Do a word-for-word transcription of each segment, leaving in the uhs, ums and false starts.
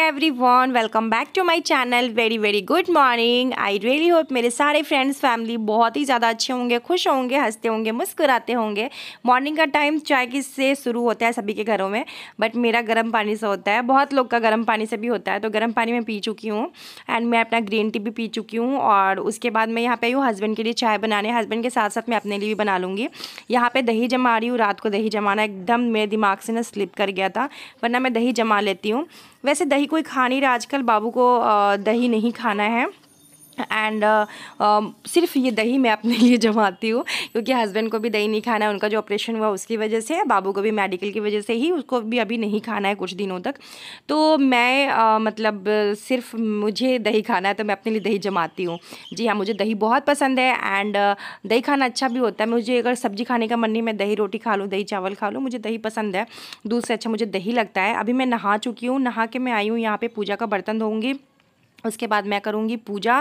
Everyone, welcome back to my channel. Very very good morning. I really hope मेरे सारे friends family बहुत ही ज़्यादा अच्छे होंगे, खुश होंगे, हंसते होंगे, मुस्कुराते होंगे। मॉर्निंग का टाइम चाय की से शुरू होता है सभी के घरों में, बट मेरा गर्म पानी से होता है। बहुत लोग का गर्म पानी से भी होता है, तो गर्म पानी में पी चुकी हूँ एंड मैं अपना ग्रीन टी भी पी चुकी हूँ। और उसके बाद मैं यहाँ पे आई हूँ हस्बैंड के लिए चाय बनाने। हस्बैंड के साथ साथ मैं अपने लिए भी बना लूँगी। यहाँ पे दही जमा रही हूँ। रात को दही जमाना एकदम मेरे दिमाग से ना स्लिप कर गया था, वरना मैं दही जमा लेती हूँ। वैसे दही कोई खा नहीं रहा आजकल, बाबू को दही नहीं खाना है एंड uh, uh, सिर्फ ये दही मैं अपने लिए जमाती हूँ, क्योंकि हस्बैंड को भी दही नहीं खाना है। उनका जो ऑपरेशन हुआ उसकी वजह से, बाबू को भी मेडिकल की वजह से ही, उसको भी अभी नहीं खाना है कुछ दिनों तक। तो मैं uh, मतलब सिर्फ मुझे दही खाना है, तो मैं अपने लिए दही जमाती हूँ। जी हाँ, मुझे दही बहुत पसंद है एंड uh, दही खाना अच्छा भी होता है। मुझे अगर सब्जी खाने का मन नहीं, मैं दही रोटी खा लूँ, दही चावल खा लूँ, मुझे दही पसंद है। दूध से अच्छा मुझे दही लगता है। अभी मैं नहा चुकी हूँ, नहा के मैं आई हूँ यहाँ पर पूजा का बर्तन धोऊँगी। उसके बाद मैं करूँगी पूजा।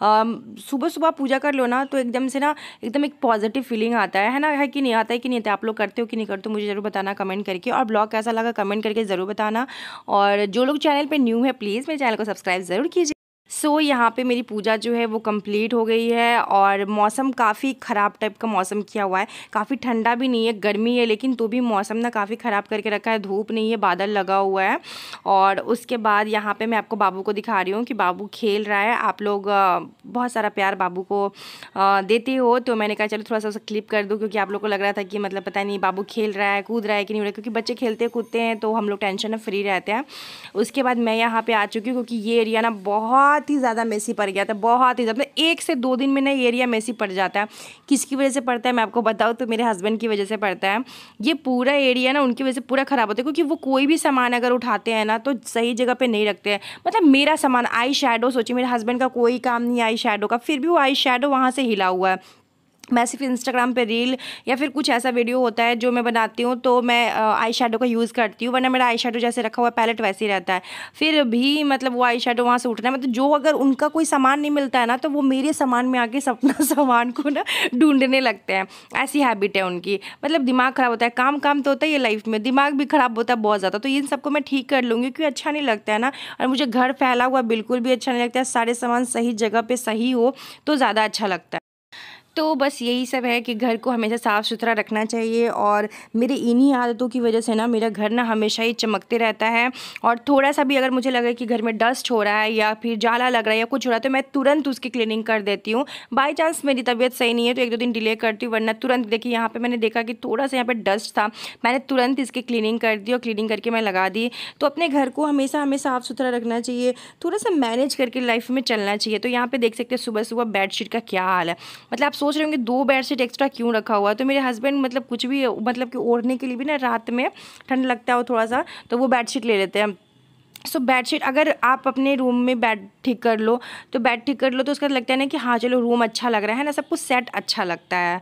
सुबह सुबह पूजा कर लो ना तो एकदम से ना एकदम एक पॉजिटिव फीलिंग आता है है ना, है कि नहीं आता है कि नहीं आता है? आप लोग करते हो कि नहीं करते हो मुझे ज़रूर बताना कमेंट करके। और ब्लॉग कैसा लगा कमेंट करके ज़रूर बताना। और जो लोग चैनल पे न्यू है प्लीज़ मेरे चैनल को सब्सक्राइब ज़रूर कीजिए। सो so, यहाँ पे मेरी पूजा जो है वो कंप्लीट हो गई है। और मौसम काफ़ी ख़राब टाइप का मौसम किया हुआ है, काफ़ी ठंडा भी नहीं है, गर्मी है, लेकिन तो भी मौसम ना काफ़ी ख़राब करके रखा है। धूप नहीं है, बादल लगा हुआ है। और उसके बाद यहाँ पे मैं आपको बाबू को दिखा रही हूँ कि बाबू खेल रहा है। आप लोग बहुत सारा प्यार बाबू को देते हो, तो मैंने कहा चलो थोड़ा सा उसे क्लिप कर दूँ, क्योंकि आप लोग को लग रहा था कि मतलब पता नहीं बाबू खेल रहा है, कूद रहा है कि नहीं हो रहा है, क्योंकि बच्चे खेलते कूदते हैं तो हम लोग टेंशन में फ्री रहते हैं। उसके बाद मैं यहाँ पर आ चुकी हूँ, क्योंकि ये एरिया ना बहुत बहुत ही ज़्यादा मेसी पड़ गया था, बहुत ही ज़्यादा। एक से दो दिन में ना ये एरिया मेसी पड़ जाता है। किसकी वजह से पड़ता है मैं आपको बताऊँ तो मेरे हस्बैंड की वजह से पड़ता है। ये पूरा एरिया ना उनकी वजह से पूरा ख़राब होता है, क्योंकि वो कोई भी सामान अगर उठाते हैं ना तो सही जगह पे नहीं रखते हैं। मतलब मेरा सामान आई शेडो, सोचिए मेरे हस्बैंड का कोई काम नहीं आई शेडो का, फिर भी वो आई शेडो वहाँ से हिला हुआ है। मैं सिर्फ इंस्टाग्राम पे रील या फिर कुछ ऐसा वीडियो होता है जो मैं बनाती हूँ तो मैं आई शेडो का यूज़ करती हूँ, वरना मेरा आई शेडो जैसे रखा हुआ पैलेट वैसे ही रहता है। फिर भी मतलब वो आई शेडो वहाँ से उठना है, मतलब जो अगर उनका कोई सामान नहीं मिलता है ना तो वो मेरे सामान में आके अपना सामान को ना ढूंढने लगते हैं। ऐसी हैबिट है उनकी। मतलब दिमाग ख़राब होता है, काम काम तो होता है ये लाइफ में, दिमाग भी ख़राब होता है बहुत ज़्यादा। तो इन सबको मैं ठीक कर लूँगी, क्योंकि अच्छा नहीं लगता है ना। और मुझे घर फैला हुआ बिल्कुल भी अच्छा नहीं लगता है। सारे सामान सही जगह पर सही हो तो ज़्यादा अच्छा लगता है। तो बस यही सब है कि घर को हमेशा साफ़ सुथरा रखना चाहिए। और मेरे इन्हीं आदतों की वजह से ना मेरा घर ना हमेशा ही चमकते रहता है। और थोड़ा सा भी अगर मुझे लगे कि घर में डस्ट हो रहा है या फिर जाला लग रहा है या कुछ हो रहा है तो मैं तुरंत उसकी क्लीनिंग कर देती हूँ। बाई चांस मेरी तबीयत सही नहीं है तो एक दो दिन डिले करती हूँ, वरना तुरंत। देखिए यहाँ पर मैंने देखा कि थोड़ा सा यहाँ पर डस्ट था, मैंने तुरंत इसकी क्लीनिंग कर दी और क्लीनिंग करके मैं लगा दी। तो अपने घर को हमेशा हमें साफ़ सुथरा रखना चाहिए, थोड़ा सा मैनेज करके लाइफ में चलना चाहिए। तो यहाँ पर देख सकते हैं सुबह सुबह बेडशीट का क्या हाल है। मतलब आप सोच रहे होंगे दो बेडशीट एक्स्ट्रा क्यों रखा हुआ है, तो मेरे हस्बैंड मतलब कुछ भी मतलब कि ओढ़ने के लिए भी ना रात में ठंड लगता है वो थोड़ा सा, तो वो बेडशीट ले लेते हैं। सो so, बेडशीट अगर आप अपने रूम में बेड ठीक कर लो तो बेड ठीक कर लो तो उसका लगता है ना कि हाँ चलो रूम अच्छा लग रहा है ना, सब कुछ सेट अच्छा लगता है।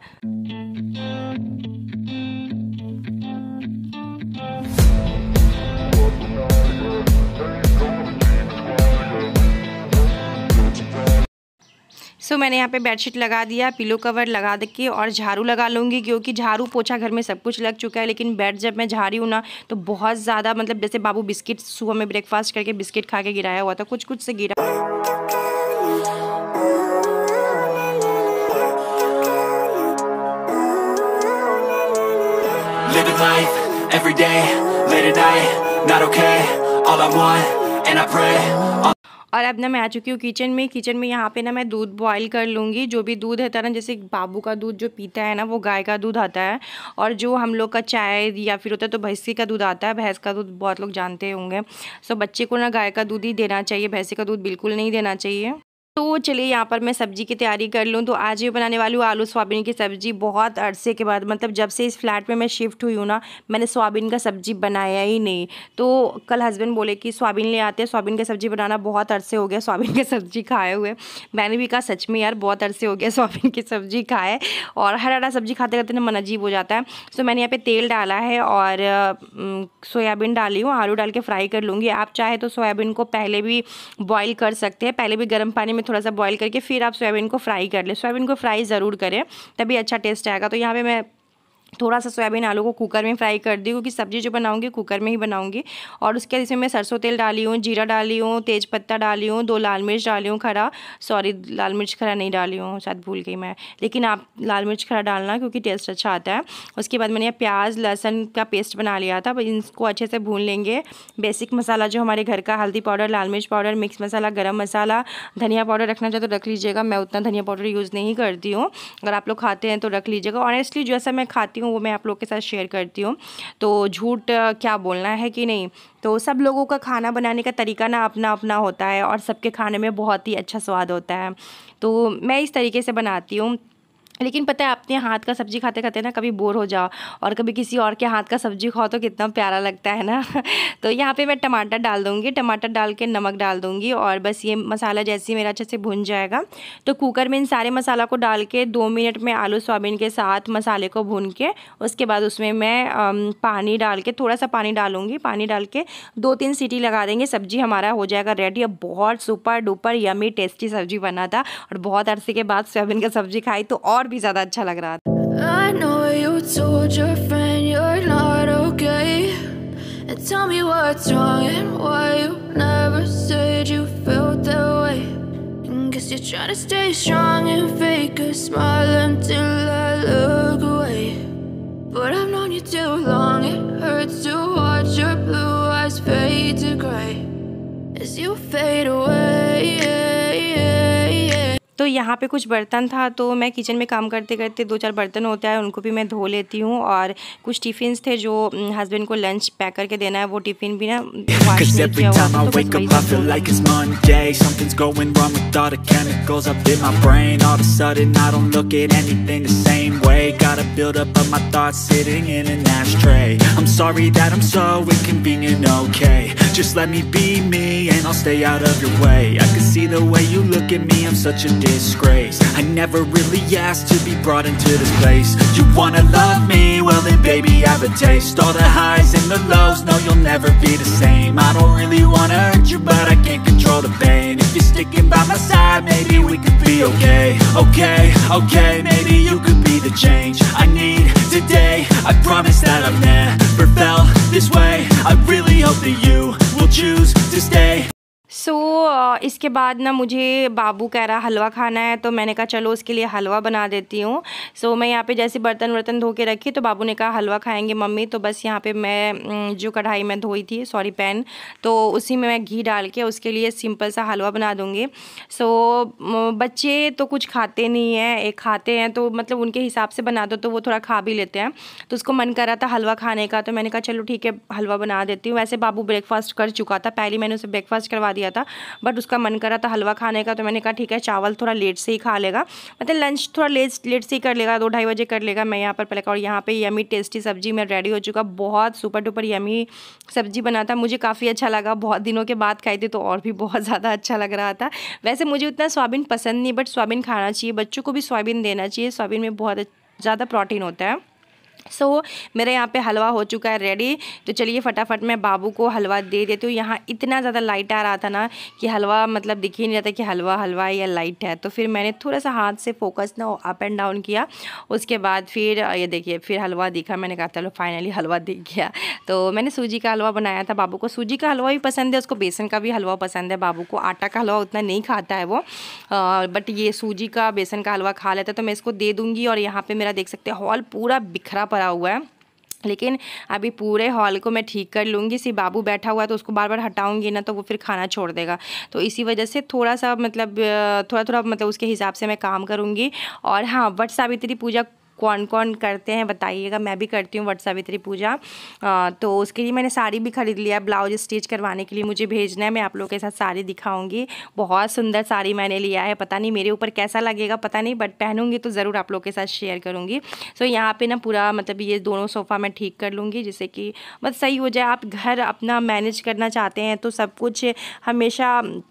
सो so, मैंने यहाँ पे बेडशीट लगा दिया, पिलो कवर लगा दे के, और झाड़ू लगा लूँगी, क्योंकि झाड़ू पोछा घर में सब कुछ लग चुका है। लेकिन बेड जब मैं झाड़ी हूँ ना तो बहुत ज़्यादा, मतलब जैसे बाबू बिस्किट सुबह में ब्रेकफास्ट करके बिस्किट खा के गिराया हुआ था, कुछ कुछ से गिरा। Living life every day, late at night, not okay. All I want and I pray. और अब ना मैं आ चुकी हूँ किचन में। किचन में यहाँ पे ना मैं दूध बॉईल कर लूँगी। जो भी दूध है ना, जैसे बाबू का दूध जो पीता है ना वो गाय का दूध आता है, और जो हम लोग का चाय या फिर होता है तो भैंसी का दूध आता है। भैंस का दूध बहुत लोग जानते होंगे। सो बच्चे को ना गाय का दूध ही देना चाहिए, भैंसी का दूध बिल्कुल नहीं देना चाहिए। तो चलिए यहाँ पर मैं सब्ज़ी की तैयारी कर लूँ। तो आज ये बनाने वाली हूँ आलू सोयाबीन की सब्ज़ी। बहुत अरसे के बाद, मतलब जब से इस फ्लैट में मैं शिफ्ट हुई हूँ ना, मैंने सोयाबीन का सब्ज़ी बनाया ही नहीं। तो कल हस्बैंड बोले कि सोयाबीन ले आते हैं, सोयाबीन की सब्ज़ी बनाना। बहुत अरसे हो गया सोयाबीन की सब्ज़ी खाए हुए। मैंने भी कहा सच में यार बहुत अरसे हो गया सोयाबीन की सब्ज़ी खाए, और हरा हरा सब्ज़ी खाते खाते ना मन अजीब हो जाता है। सो मैंने यहाँ पर तेल डाला है और सोयाबीन डाली हूँ, आलू डाल के फ्राई कर लूँगी। आप चाहे तो सोयाबीन को पहले भी बॉयल कर सकते हैं, पहले भी गर्म पानी में थोड़ा सा बॉईल करके फिर आप सोयाबीन को फ्राई कर ले। सोयाबीन को फ्राई ज़रूर करें, तभी अच्छा टेस्ट आएगा। तो यहाँ पे मैं थोड़ा सा सोयाबीन आलू को कुकर में फ्राई कर दी, क्योंकि सब्ज़ी जो बनाऊंगी कुकर में ही बनाऊंगी। और उसके बाद इसमें मैं सरसों तेल डाली हूँ, जीरा डाली हूँ, तेज पत्ता डाली हूँ, दो लाल मिर्च डाली हूँ खरा, सॉरी लाल मिर्च खरा नहीं डाली हूँ, शायद भूल गई मैं, लेकिन आप लाल मिर्च खरा डालना क्योंकि टेस्ट अच्छा आता है। उसके बाद मैंने प्याज लहसुन का पेस्ट बना लिया था, इनको अच्छे से भून लेंगे। बेसिक मसाला जो हमारे घर का, हल्दी पाउडर, लाल मिर्च पाउडर, मिक्स मसाला, गरम मसाला, धनिया पाउडर रखना चाहे तो रख लीजिएगा। मैं उतना धनिया पाउडर यूज़ नहीं करती हूँ, अगर आप लोग खाते हैं तो रख लीजिएगा। ऑनेस्टली जैसा मैं खाती हूँ वो मैं आप लोग के साथ शेयर करती हूँ, तो झूठ क्या बोलना है कि नहीं। तो सब लोगों का खाना बनाने का तरीका ना अपना अपना होता है और सबके खाने में बहुत ही अच्छा स्वाद होता है। तो मैं इस तरीके से बनाती हूँ। लेकिन पता है अपने हाथ का सब्ज़ी खाते खाते ना कभी बोर हो जाओ और कभी किसी और के हाथ का सब्ज़ी खाओ तो कितना प्यारा लगता है ना। तो यहाँ पे मैं टमाटर डाल दूँगी, टमाटर डाल के नमक डाल दूँगी और बस ये मसाला जैसे ही मेरा अच्छे से भुन जाएगा तो कुकर में इन सारे मसाला को डाल के दो मिनट में आलू सोयाबीन के साथ मसाले को भून के उसके बाद उसमें मैं पानी डाल के, थोड़ा सा पानी डालूँगी, पानी डाल के दो तीन सीटी लगा देंगे, सब्ज़ी हमारा हो जाएगा रेडी। अब बहुत सुपर डुपर यमी टेस्टी सब्ज़ी बना था और बहुत अरसे के बाद सोयाबीन का सब्ज़ी खाई तो और भी ज़्यादा अच्छा लग रहा था। I know you told your friend you're not okay, and tell me what's wrong and why you never said you felt that way. And guess you're trying to stay strong and fake a smile until I look away. But I've known you too long, it hurts to watch your blue eyes fade to gray as you fade away. तो यहाँ पे कुछ बर्तन था तो मैं kitchen में काम करते करते दो चार बर्तन होते हैं उनको भी मैं धो लेती हूँ। और कुछ टिफ़िन थे जो हस्बैंड को लंच पैक करके देना है, वो टिफ़िन भी ना वॉश नहीं किया हुआ तो disgrace. I never really asked to be brought into this place. You wanna love me? Well then baby I have a taste. All the highs and the lows, no you'll never be the same. I don't really wanna hurt you but I can't control the pain. If you're sticking by my side maybe we could be okay. Okay, okay, maybe you could be the change I need today. I promise that I've never felt this way. I really hope that you will choose to stay. So so, इसके बाद ना मुझे बाबू कह रहा हलवा खाना है तो मैंने कहा चलो उसके लिए हलवा बना देती हूँ। सो so, मैं यहाँ पे जैसे बर्तन वर्तन धो के रखी तो बाबू ने कहा हलवा खाएंगे मम्मी, तो बस यहाँ पे मैं जो कढ़ाई में धोई थी, सॉरी पैन, तो उसी में मैं घी डाल के उसके लिए सिंपल सा हलवा बना दूँगी। सो so, बच्चे तो कुछ खाते नहीं हैं, एक खाते हैं तो मतलब उनके हिसाब से बना दो तो वो थोड़ा खा भी लेते हैं। तो उसको मन कर रहा था हलवा खाने का तो मैंने कहा चलो ठीक है हलवा बना देती हूँ। वैसे बाबू ब्रेकफास्ट कर चुका था, पहले मैंने उसे ब्रेकफास्ट करवा दिया था बट उसका मन कर रहा था हलवा खाने का तो मैंने कहा ठीक है चावल थोड़ा लेट से ही खा लेगा, मतलब लंच थोड़ा लेट लेट से ही कर लेगा, दो ढाई बजे कर लेगा। मैं यहाँ पर पहले और यहाँ पे यमी टेस्टी सब्जी में रेडी हो चुका, बहुत सुपर डुपर यमी सब्जी बना था, मुझे काफ़ी अच्छा लगा। बहुत दिनों के बाद खाई थी तो और भी बहुत ज़्यादा अच्छा लग रहा था। वैसे मुझे उतना सोयाबीन पसंद नहीं बट सोयाबीन खाना चाहिए, बच्चों को भी सोयाबीन देना चाहिए, सोयाबीन में बहुत ज़्यादा प्रोटीन होता है। सो so, मेरे यहाँ पे हलवा हो चुका है रेडी, तो चलिए फटाफट मैं बाबू को हलवा दे देती हूँ। यहाँ इतना ज़्यादा लाइट आ रहा था ना कि हलवा मतलब दिख ही नहीं रहा था कि हलवा हलवा या लाइट है, तो फिर मैंने थोड़ा सा हाथ से फोकस ना अप एंड डाउन किया। उसके बाद फिर ये देखिए फिर हलवा दिखा, मैंने कहा चलो फाइनली हलवा दिख गया। तो मैंने सूजी का हलवा बनाया था, बाबू को सूजी का हलवा भी पसंद है, उसको बेसन का भी हलवा पसंद है। बाबू को आटा का हलवा उतना नहीं खाता है वो, बट ये सूजी का बेसन का हलवा खा लेता है, तो मैं इसको दे दूँगी। और यहाँ पर मेरा देख सकते हैं हॉल पूरा बिखरा पड़ा हुआ है, लेकिन अभी पूरे हॉल को मैं ठीक कर लूँगी। सिर्फ बाबू बैठा हुआ है तो उसको बार बार हटाऊँगी ना तो वो फिर खाना छोड़ देगा, तो इसी वजह से थोड़ा सा मतलब थोड़ा थोड़ा मतलब उसके हिसाब से मैं काम करूँगी। और हाँ, वट सावित्री पूजा कौन कौन करते हैं बताइएगा, मैं भी करती हूँ वट सावित्री पूजा। आ, तो उसके लिए मैंने साड़ी भी खरीद लिया, ब्लाउज स्टिच करवाने के लिए मुझे भेजना है, मैं आप लोगों के साथ साड़ी दिखाऊंगी। बहुत सुंदर साड़ी मैंने लिया है, पता नहीं मेरे ऊपर कैसा लगेगा पता नहीं, बट पहनूंगी तो ज़रूर आप लोगों के साथ शेयर करूँगी। सो यहाँ पे ना पूरा मतलब ये दोनों सोफ़ा मैं ठीक कर लूँगी जिससे कि मतलब सही हो जाए। आप घर अपना मैनेज करना चाहते हैं तो सब कुछ हमेशा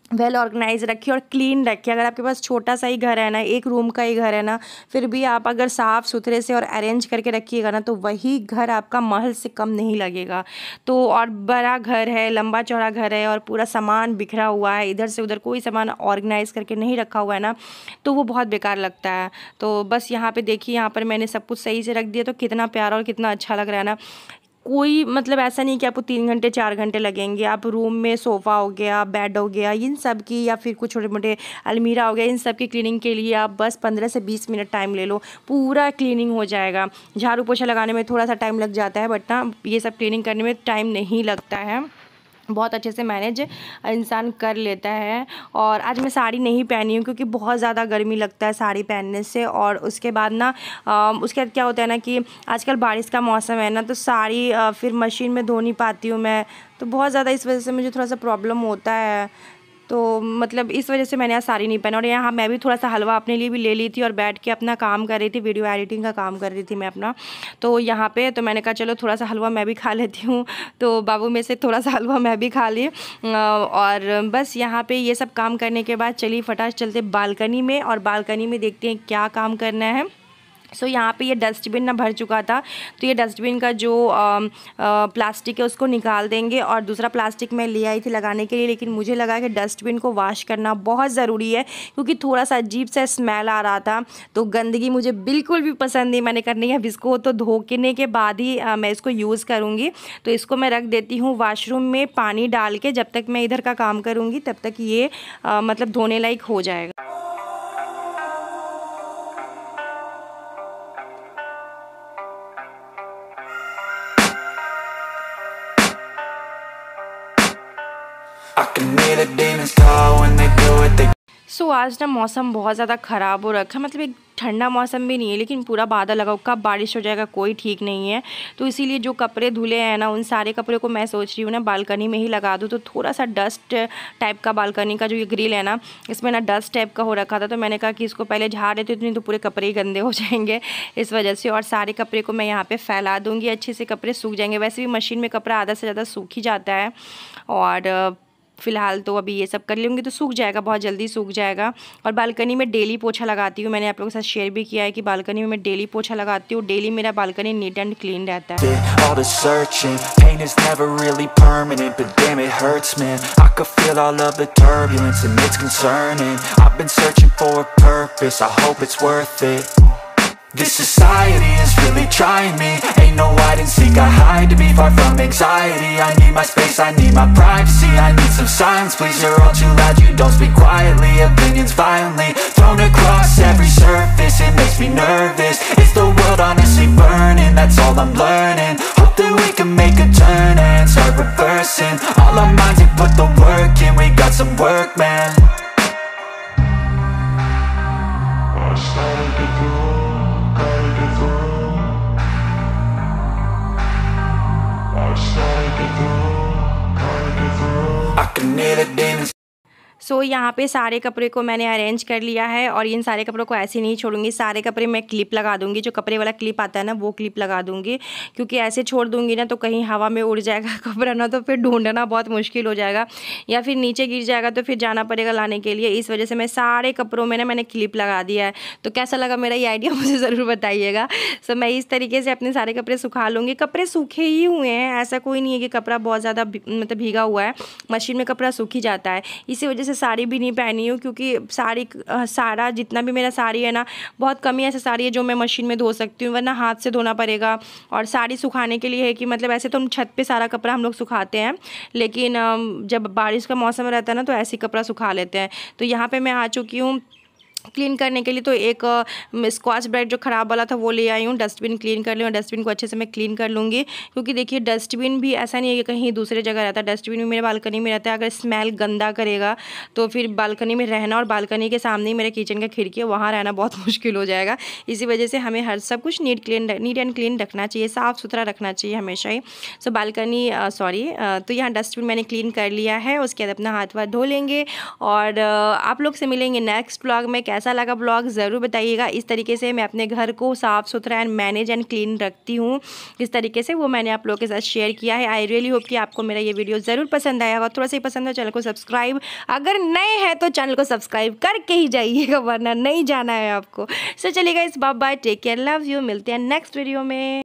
वेल ऑर्गेनाइज रखिए और क्लीन रखिए। अगर आपके पास छोटा सा ही घर है ना, एक रूम का ही घर है ना, फिर भी आप अगर साफ़ सुथरे से और अरेंज करके रखिएगा ना, तो वही घर आपका महल से कम नहीं लगेगा। तो और बड़ा घर है, लंबा चौड़ा घर है और पूरा सामान बिखरा हुआ है, इधर से उधर कोई सामान ऑर्गेनाइज करके नहीं रखा हुआ है ना, तो वो बहुत बेकार लगता है। तो बस यहाँ पे देखिए, यहाँ पर मैंने सब कुछ सही से रख दिया, तो कितना प्यारा और कितना अच्छा लग रहा है ना। कोई मतलब ऐसा नहीं कि आपको तीन घंटे चार घंटे लगेंगे। आप रूम में सोफ़ा हो गया, बेड हो गया, इन सब की, या फिर कुछ छोटे मोटे अलमीरा हो गया, इन सब की क्लीनिंग के लिए आप बस पंद्रह से बीस मिनट टाइम ले लो, पूरा क्लीनिंग हो जाएगा। झाड़ू पोछा लगाने में थोड़ा सा टाइम लग जाता है, बट ना ये सब क्लीनिंग करने में टाइम नहीं लगता है, बहुत अच्छे से मैनेज इंसान कर लेता है। और आज मैं साड़ी नहीं पहनी हूँ क्योंकि बहुत ज़्यादा गर्मी लगता है साड़ी पहनने से। और उसके बाद ना आ, उसके बाद क्या होता है ना कि आजकल बारिश का मौसम है ना, तो साड़ी आ, फिर मशीन में धो नहीं पाती हूँ मैं, तो बहुत ज़्यादा इस वजह से मुझे थोड़ा सा प्रॉब्लम होता है। तो मतलब इस वजह से मैंने आज साड़ी नहीं पहना। और यहाँ मैं भी थोड़ा सा हलवा अपने लिए भी ले ली थी और बैठ के अपना काम कर रही थी, वीडियो एडिटिंग का काम कर रही थी मैं अपना। तो यहाँ पे तो मैंने कहा चलो थोड़ा सा हलवा मैं भी खा लेती हूँ, तो बाबू में से थोड़ा सा हलवा मैं भी खा ली। और बस यहाँ पे ये सब काम करने के बाद चलिए फटाफट चलते बालकनी में, और बालकनी में देखते हैं क्या काम करना है। सो so, यहाँ पे ये डस्टबिन ना भर चुका था, तो ये डस्टबिन का जो आ, आ, प्लास्टिक है उसको निकाल देंगे। और दूसरा प्लास्टिक मैं ले आई थी लगाने के लिए, लेकिन मुझे लगा कि डस्टबिन को वॉश करना बहुत ज़रूरी है क्योंकि थोड़ा सा अजीब सा स्मेल आ रहा था। तो गंदगी मुझे बिल्कुल भी पसंद नहीं। मैंने करनी है अब इसको तो धोने के बाद ही आ, मैं इसको यूज़ करूँगी। तो इसको मैं रख देती हूँ वॉशरूम में पानी डाल के, जब तक मैं इधर का काम करूँगी तब तक ये आ, मतलब धोने लायक हो जाएगा। सो so, आज ना मौसम बहुत ज़्यादा ख़राब हो रखा है, मतलब एक ठंडा मौसम भी नहीं है लेकिन पूरा बादल लगा, कब बारिश हो जाएगा कोई ठीक नहीं है। तो इसीलिए जो कपड़े धुले हैं ना, उन सारे कपड़े को मैं सोच रही हूँ ना बालकनी में ही लगा दूँ। तो थोड़ा सा डस्ट टाइप का बालकनी का जो ये ग्रिल है ना, इसमें ना डस्ट टाइप का हो रखा था, तो मैंने कहा कि इसको पहले झाड़ देती हूँ, तो पूरे कपड़े ही गंदे हो जाएंगे इस वजह से। और सारे कपड़े को मैं यहाँ पर फैला दूँगी, अच्छे से कपड़े सूख जाएंगे। वैसे भी मशीन में कपड़ा आधा से ज़्यादा सूख ही जाता है। और फ़िलहाल तो अभी ये सब कर लूँगी तो सूख जाएगा, बहुत जल्दी सूख जाएगा। और बालकनी में डेली पोछा लगाती हूँ, मैंने आप लोगों के साथ शेयर भी किया है कि बालकनी में मैं डेली पोछा लगाती हूँ। डेली मेरा बालकनी नीट एंड क्लीन रहता है। This society is really trying me. Ain't no hide and seek, I hide to be far from anxiety. I need my space, I need my privacy. I need some silence, please, you're all too loud. You don't speak quietly, opinions violently thrown across every surface. It makes me nervous. Is the world honestly burning? That's all I'm learning. Hope that we can make a turn and start reversing all our minds and put the work in. We got some work, man. I can hear the demons. So so, यहाँ पे सारे कपड़े को मैंने arrange कर लिया है और इन सारे कपड़ों को ऐसे नहीं छोड़ूंगी। सारे कपड़े मैं क्लिप लगा दूंगी, जो कपड़े वाला क्लिप आता है ना वो क्लिप लगा दूंगी, क्योंकि ऐसे छोड़ दूंगी ना तो कहीं हवा में उड़ जाएगा कपड़ा ना, तो फिर ढूंढना बहुत मुश्किल हो जाएगा, या फिर नीचे गिर जाएगा तो फिर जाना पड़ेगा लाने के लिए। इस वजह से मैं सारे कपड़ों में ना मैंने क्लिप लगा दिया है। तो कैसा लगा मेरा ये आइडिया मुझे ज़रूर बताइएगा। सो मैं इस तरीके से अपने सारे कपड़े सुखा लूँगी। कपड़े सूखे ही हुए हैं, ऐसा कोई नहीं है कि कपड़ा बहुत ज़्यादा मतलब भीगा हुआ है, मशीन में कपड़ा सूख ही जाता है। इसी वजह से साड़ी भी नहीं पहनी हूँ, क्योंकि साड़ी सारा जितना भी मेरा साड़ी है ना, बहुत कम ही ऐसा साड़ी है जो मैं मशीन में धो सकती हूँ, वरना हाथ से धोना पड़ेगा। और साड़ी सुखाने के लिए है कि मतलब ऐसे तो हम छत पे सारा कपड़ा हम लोग सुखाते हैं, लेकिन जब बारिश का मौसम रहता है ना तो ऐसे ही कपड़ा सुखा लेते हैं। तो यहाँ पे मैं आ चुकी हूँ क्लीन करने के लिए। तो एक स्कॉच ब्राइट जो ख़राब वाला था वो ले आई हूँ, डस्टबिन क्लीन कर लूँ। डस्टबिन को अच्छे से मैं क्लीन कर लूँगी, क्योंकि देखिए डस्टबिन भी ऐसा नहीं है कि कहीं दूसरे जगह रहता है, डस्टबिन भी मेरे बालकनी में रहता है। अगर स्मेल गंदा करेगा तो फिर बालकनी में रहना, और बालकनी के सामने ही मेरे किचन का खिड़की है, वहाँ रहना बहुत मुश्किल हो जाएगा। इसी वजह से हमें हर सब कुछ neat clean neat and clean रखना चाहिए, साफ़ सुथरा रखना चाहिए हमेशा ही। सो बालकनी सॉरी तो यहाँ डस्टबिन मैंने क्लीन कर लिया है। उसके बाद अपना हाथ वाथ धो लेंगे और आप लोग से मिलेंगे नेक्स्ट ब्लॉग में। कैसा लगा ब्लॉग ज़रूर बताइएगा। इस तरीके से मैं अपने घर को साफ़ सुथरा एंड मैनेज एंड क्लीन रखती हूँ, इस तरीके से वो मैंने आप लोगों के साथ शेयर किया है। आई रियली होप कि आपको मेरा ये वीडियो ज़रूर पसंद आया होगा। थोड़ा सा ही पसंद हो चैनल को सब्सक्राइब, अगर नए हैं तो चैनल को सब्सक्राइब करके ही जाइएगा, वरना नहीं जाना है आपको। सो चलिएगा, इस bye bye, take care, love you, मिलते हैं नेक्स्ट वीडियो में।